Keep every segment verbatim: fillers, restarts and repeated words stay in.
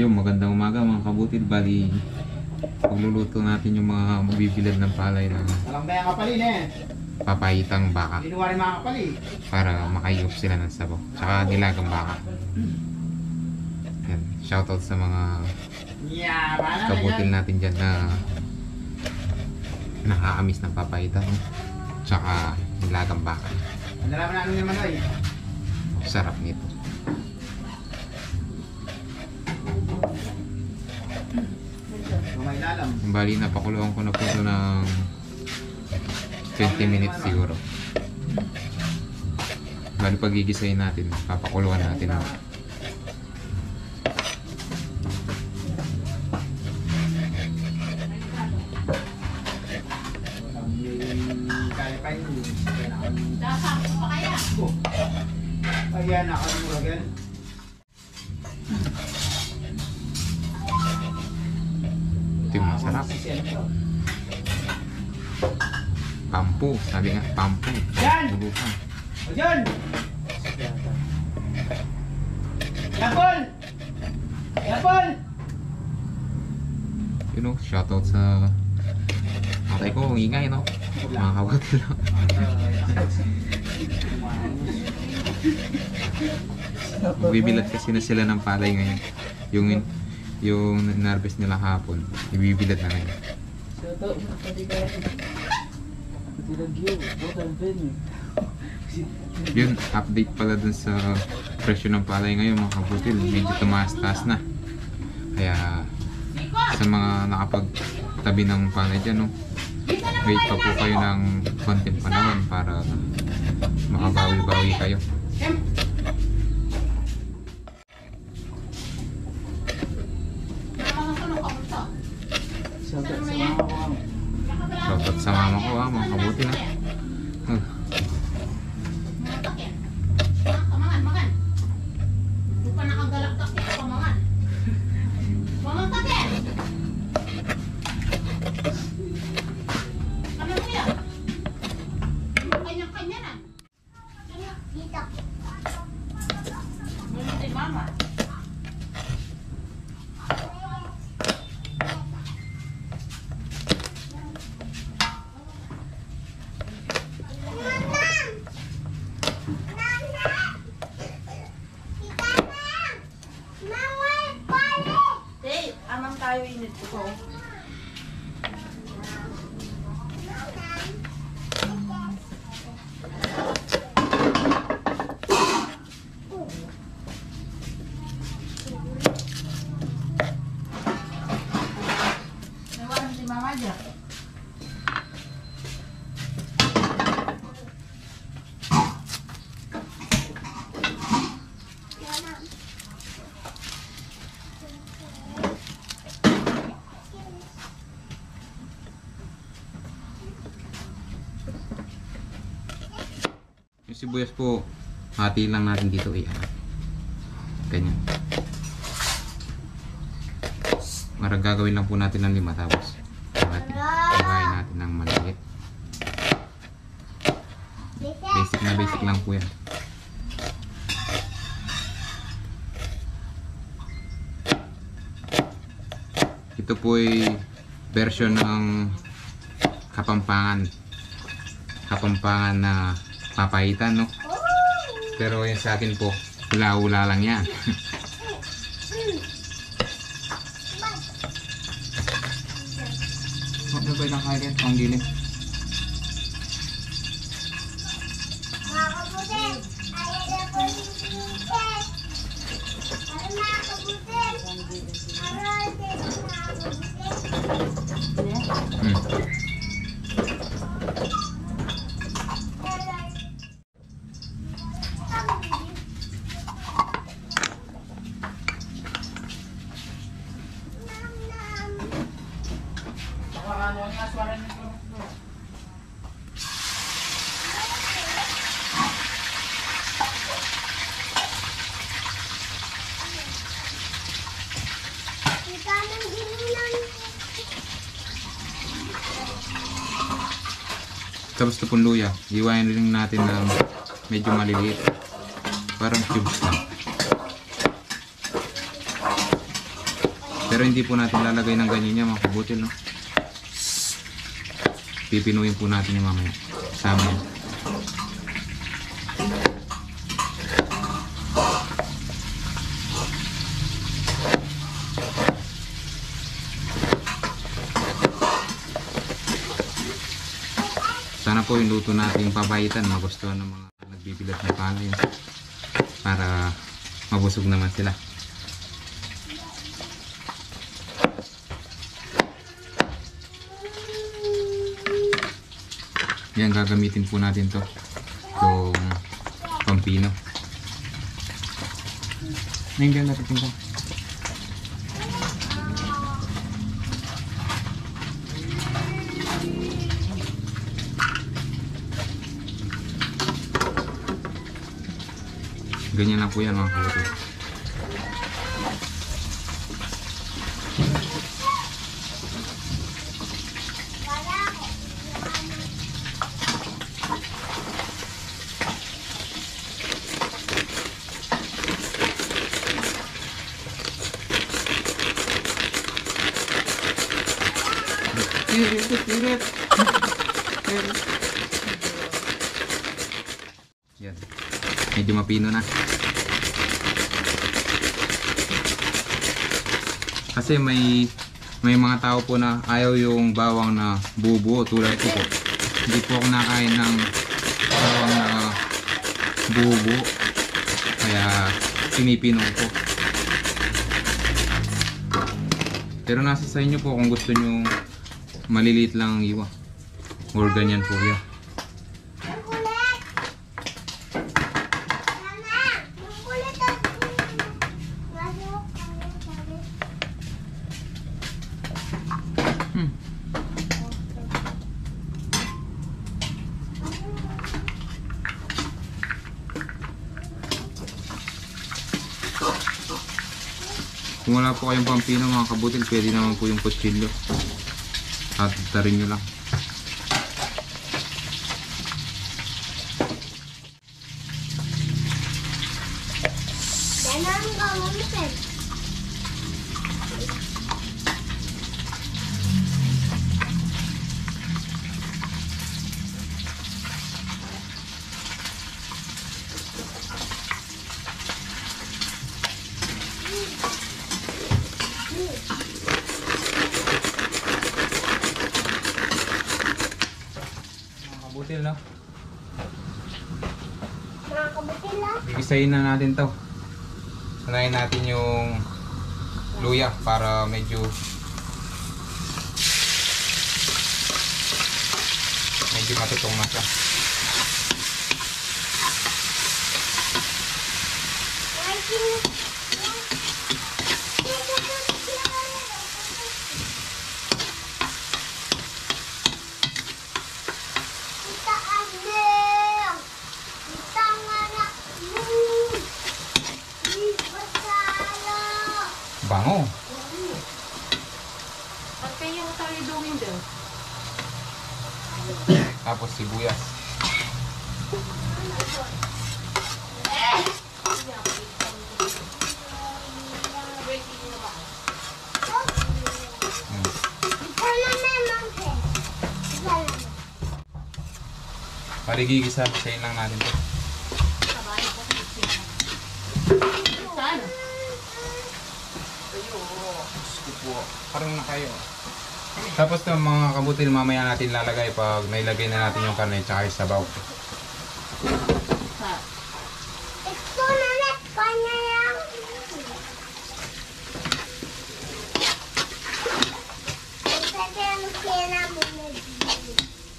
Yung magandang umaga mga kabutil. Bali, pagluluto natin yung mga mabibilad ng palay na Walang bayang kapalin eh. papayitang baka Hindi rin mga kapalin. para makayop sila ng sabaw. Tsaka nilagang baka. Yan. Shoutout sa mga Yeah, mana kabutil natin dyan na nakaamis ng papayita. Tsaka nilagang baka. Ano naman namin naman oy. Sarap nito. May lalam. Bali, napakuluan ko na po ito ng twenty minutes siguro. Bali, pagigisayin natin, papakuluan natin. Kaya pa yun. Dasang ko pa kaya? Ayan, nakamuragan. Ito yung masarap. Pampu, sabi nga, pampu. Yan! Bulukan. O dyan! Yapol! Yapol! You know, shoutout sa atay ko, ang ingay, no? Mga kabutil lang. Bibilat kasi na sila ng palay ngayon. Yung yung narvest nila hapon, ibibilad na ngayon. Yun, update pala dun sa presyo ng palay ngayon mga kabutil. Medyo tumaas-taas na. Kaya sa mga nakapagtabi ng palay dyan, no? Wait pa po kayo ng konting panahon para makabawi-bawi kayo. Shoutout sa mama ko ha, mga kabutil ha. Uh. Kamangan, mangan. Bukan nakagalaktak ya, kamangan. Mangan ka din. Ano mo yan? Kanya-kanya na. Dito. Meron si mama. Hey, amang tayo init ko. Nawalan si mama dyan. Yung sibuyas po, hati lang natin dito eh. Ganyan. Mara gagawin lang po natin ng lima tapos hati. Hiwain natin ng maliit. Basic na basic lang po yan. Ito po ay version ng Kapampangan. Kapampangan na papayitan, no? Pero yung sa akin po, hula-hula lang yan. Ano ba yung kaya yan? Ang giling. Hmm. Tapos ito pong luya, iwain rin natin ng medyo maliliit. Parang cubes lang. Pero hindi po natin lalagay ng ganyan yan mga kabutil, no? Pipinuin po natin yung mamaya. Sama yan. Sana po yung luto natin papayitan magustuhan ng mga nagbibilad ng palay para mabusog naman sila. Yan, gagamitin po natin to itong pampino. Nandiyan natin ito. Ganyan lang po yan mga kabutil. Yan. Medyo mapino na. Kasi may may mga tao po na ayaw yung bawang na bubuo tulad ko po. Hindi po ako nakain ng bawang na bubuo. Kaya pinipino ko. Pero nasa sa inyo po kung gusto nyo maliliit lang ang iwa. Or ganyan po yan. Hmm. Kung wala po kayong pampino mga kabutil, pwede naman po yung kutsilyo. At tarin nyo lang. Kabutil, no? Mga kabutil lang. Gigisahin na natin to. Sanayin natin yung luya para medyo medyo matutong na siya. Bango. At kaya mo tayo doing daw. Tapos sibuyas. Hmm. Paligigisa-gisahin lang natin to. Saan? Parang na kayo. Tapos ng mga kabutil mamaya natin lalagay pag nailagay na natin yung karne tsaka yung sabaw. Sa. Ito na net, kanya lang. Pwede ang kina mo na dito.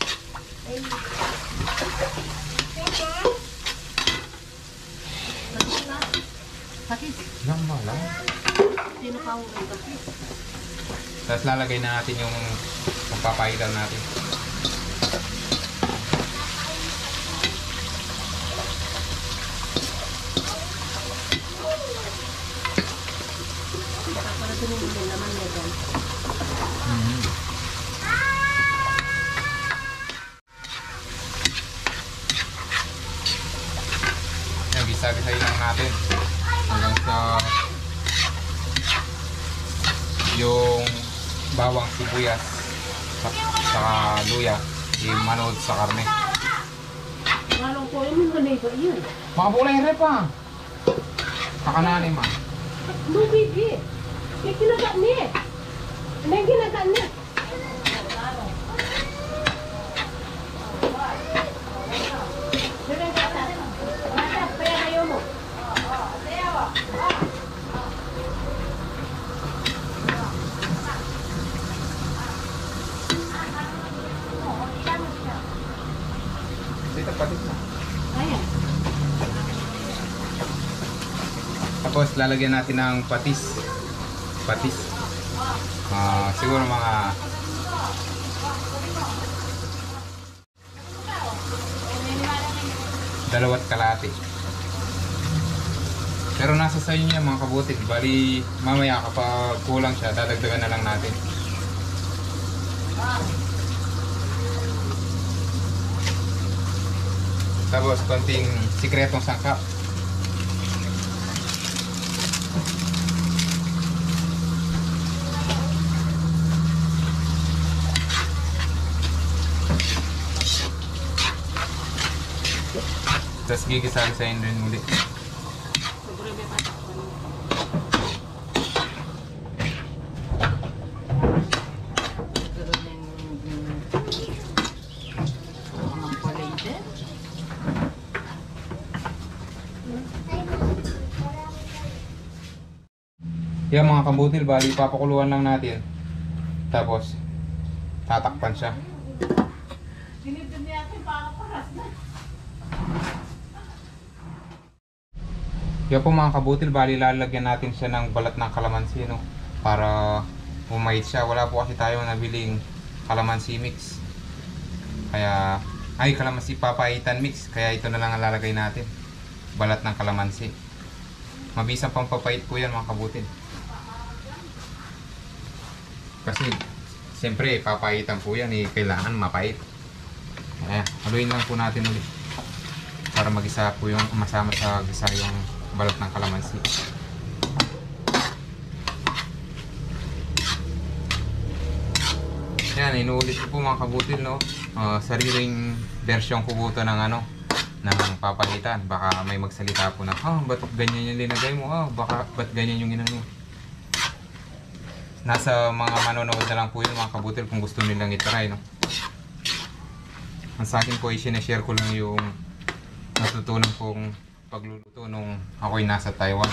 Sakit. Lang ba lang? Sino ka ang sakit? Tapos lalagay na natin yung pagpapaitan natin. Para tumingin din naman niya dyan. Mm-hmm. Yan, gisa-gisahin lang natin hanggang sa bawang, sibuyas, sa, sa luya, i-manood sa karne. Malong ko yung mga ba yun? Makabulay rin pa. Kakanani ma. Lubig eh. May kinaga niya. May kinaga niya. Dito patis na. Ayan. Tapos lalagyan natin ng patis. Patis. Ah, siguro mga dalawat kalahati. Pero nasa sa inyo yan mga kabutit. Bali mamaya kapag kulang siya, dadagdagan na lang natin. Tapos konting sikretong sangkap. Tapos gigisa-gisahin rin muli. Yan mga kabutil, bali papakuluan lang natin. Tapos tatakpan siya. Yan po mga kabutil, bali lalagyan natin siya ng balat ng kalamansi, no? Para umait siya. Wala po kasi tayo nabiling kalamansi mix. Kaya, ay kalamansi papaitan mix. Kaya ito na lang ang lalagay natin. Balat ng kalamansi. Mabisang pampapait po yan mga kabutil. Kasi, siyempre, papaitan po yan, eh, kailangan mapait. Kaya, haluin lang po natin ulit. Para magisa po yung masama sa gisa yung balat ng kalamansi. Yan, inuulit ko po mga kabutil, no? Uh, sariling version ko po ito ng ano, ng papalitan. Baka may magsalita po na, ah, ba't ganyan yung linagay mo? Ah, baka, ba't ganyan yung ginano? Nasa mga manonood na lang po yun mga kabutil kung gusto nilang itry, no? Ang sa akin po ay sinashare ko lang yung natutunan kong pagluluto nung ako'y nasa Taiwan.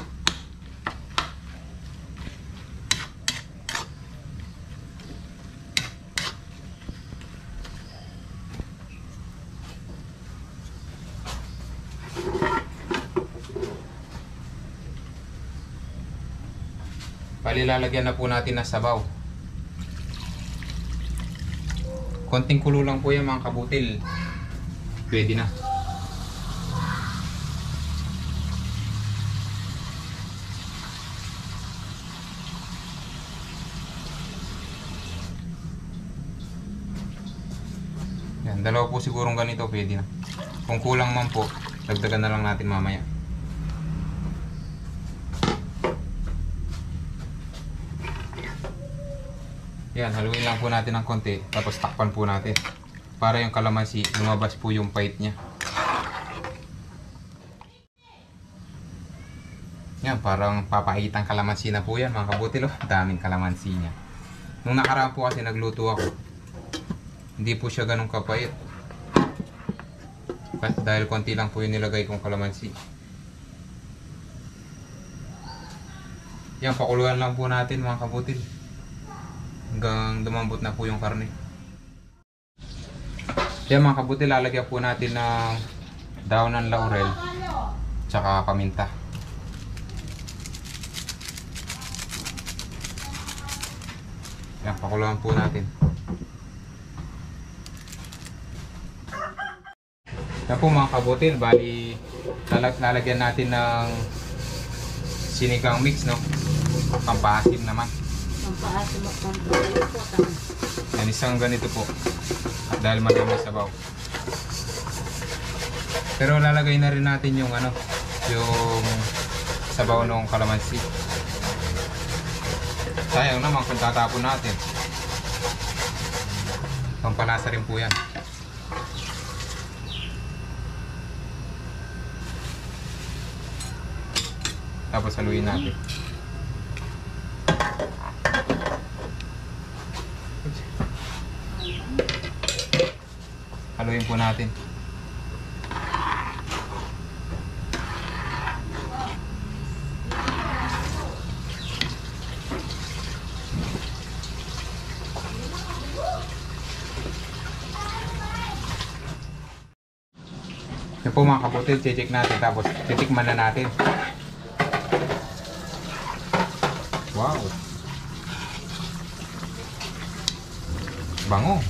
Bali lalagyan na po natin ng sabaw. Konting kulo lang po yan mga kabutil. Pwede na. Yan, dalawa po sigurong ganito pwede na. Kung kulang man po, dagdagan na lang natin mamaya. Yan, haluin lang po natin ng konti, tapos takpan po natin. Para yung kalamansi, lumabas po yung pait niya. Yan, parang papahitang kalamansi na po yan mga kabutil. Oh, daming kalamansi niya. Nung nakaraan po kasi nagluto ako, hindi po siya ganun kapait. Dahil konti lang po yung nilagay kong kalamansi. Yan, pakuluan lang po natin mga kabutil. Hanggang lumambot na po yung karne. Yan mga kabutil, lalagyan po natin ng daon ng laurel tsaka paminta. Yan, pakuluan po natin. Yan po mga kabutil, bali lalag lalagyan natin ng sinigang mix, no? Pampaasim naman. Pampaasim at pampaasim. Yan, isang ganito po. Dahil marami sabaw. Pero lalagay na rin natin yung ano, yung sabaw ng kalamansi. Sayang naman kung tatapon natin. Pampalasa rin po yan. Tapos haluin natin. Haluin po natin. Yan po mga kabutil, check natin tapos titikman na natin. Wow! Bango!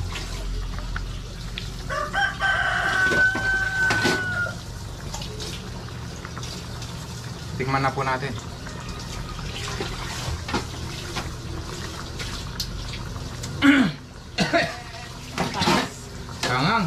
Tikman na po natin. Kangang!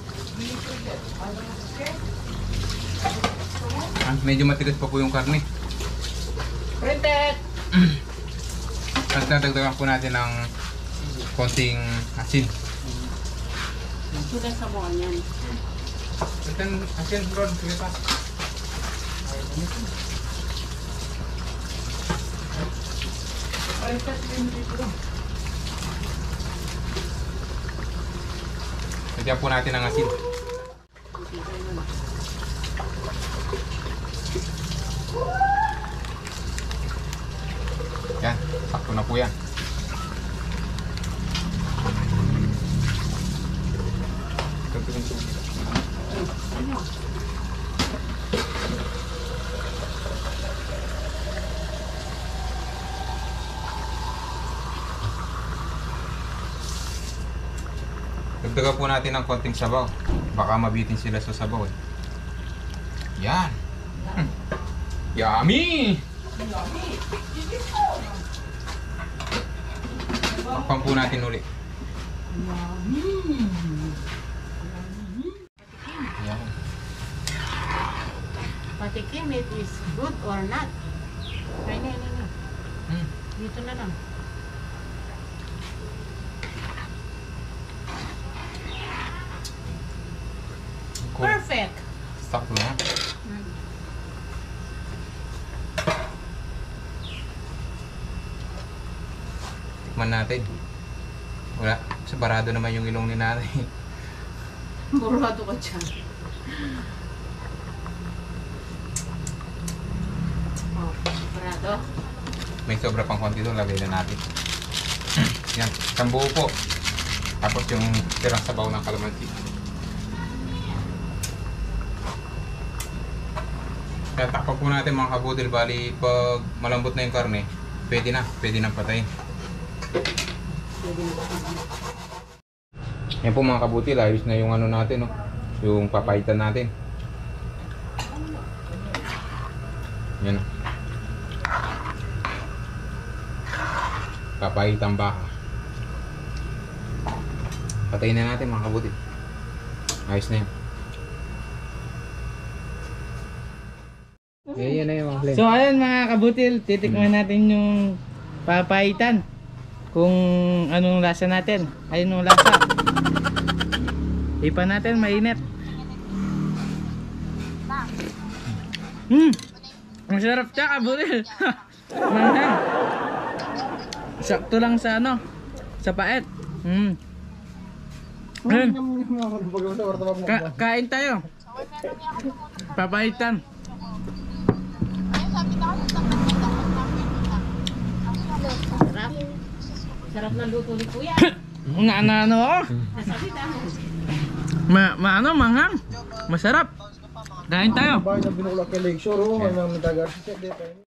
Ah, medyo matigas pa po yung karne. Printed! Tapos nadagdagan po natin ng konting asin. Sudah sa buwan yan. Asin, asin bro, sige pa. Printed din dito. Lagyan po natin ng asin. Yan, sakto na po yan. Dagdagan po natin ng konting sabaw. Baka mabitin sila sa sabaw eh. Yan. Hmm. Yummy! Takpan po natin uli. Yan. Patikim it is good or not. Ay, na, na, na. Hmm. Dito na lang. Cool. Perfect! Sakto na. Tikman natin. Wala. Sabarado naman yung ilong ni nanay. Burado ka dyan. Oh, burado. May sobra pang konti doon. Lagay na natin. Yan. Isang buo po. Tapos yung tirang sabaw ng kalamansi. Kaya takpan po natin mga kabutil. Bali pag malambot na yung karne, pwede na. Pwede na patayin. Yan po mga kabutil. Ayos na yung ano natin. No? Yung papaitan natin. Yan. Papaitan baka. Patayin na natin mga kabutil. Ayos na yan. Yan, yan na yung mga flame. So ayun mga kabutil, titikman natin yung papaitan. Kung anong lasa natin. Ayun yung lasa. Ipan natin, mainit. Hmm. Ang sarap siya kabutil. Manghang. Sakto lang sa ano, sa paet. Hmm. Ayun. Ka kain tayo. Papaitan. Sarap. Sarap ng luto ni Kuya. Na na ano ako? Nasabi na. Ma, ma ano, manghang. Masarap. Kain tayo. Bahay na binulak kay Lakeshore, oh, ang nagdagar siya.